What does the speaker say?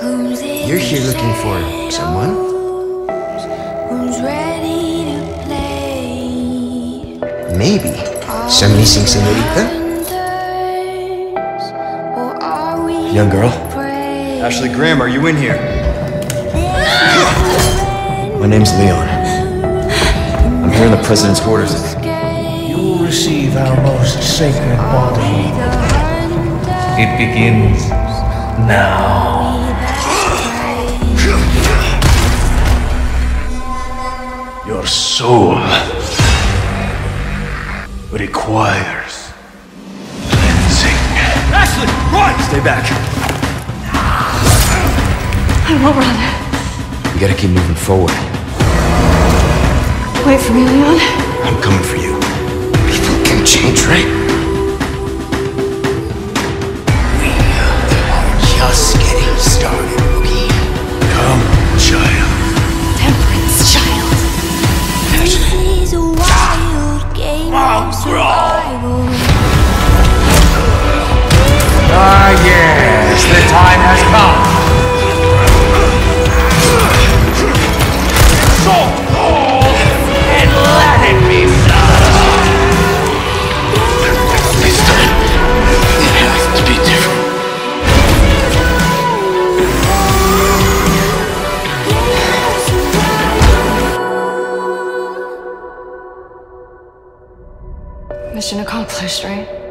You're here looking for someone? Maybe some missing señorita? Young girl? Ashley Graham, are you in here? My name's Leon. I'm here in the president's quarters. You will receive our most sacred body. It begins now. Your soul requires cleansing. Ashley, run! Stay back. I won't run. We gotta keep moving forward. Wait for me, Leon. I'm coming for you. People can change, right? We are just getting started, okay? Come, child. Temperance child. Ah, yes, the time has come. So cold, and let it be so. This time, it has to be different. Mission accomplished, right?